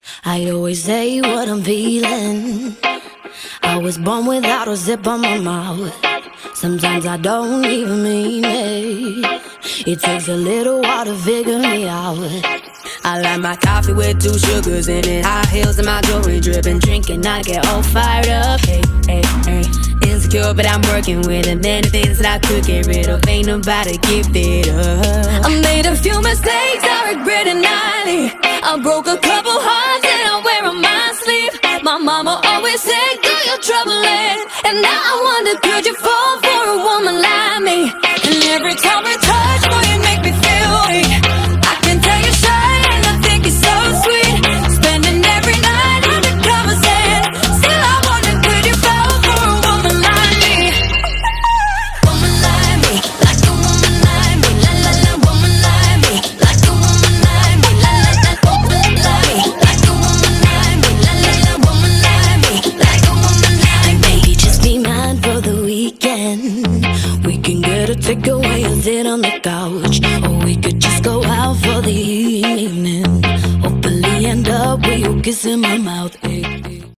I always say what I'm feeling. I was born without a zip on my mouth. Sometimes I don't even mean it. It takes a little while to figure me out. I like my coffee with 2 sugars in it, high heels and my jewelry dripping, drinking, I get all fired up. Hey, hey, hey. Insecure, but I'm working with it. Many things that I could get rid of, ain't nobody give it up. I made a few mistakes, I regret it nightly. I broke a couple hearts and I wear on my sleeve. My mama always said, girl, you're troubling. And now I wonder, could you fall for a woman like me? And every time we touch, boy, you make me feel weak. I can tell you're shy and I think you're so sweet, spending every night under covers and still I wonder, could you fall for a woman like me? Woman like me, like a woman like me, la la la. Woman like me, like a woman like me, la la la. Woman like me, like a woman like me, la la la. Woman like me, like a woman like me. Baby, just be mine for the weekend. We can get a takeaway and sit on the couch, or we could just go out for the evening. Hopefully end up with you kissing my mouth.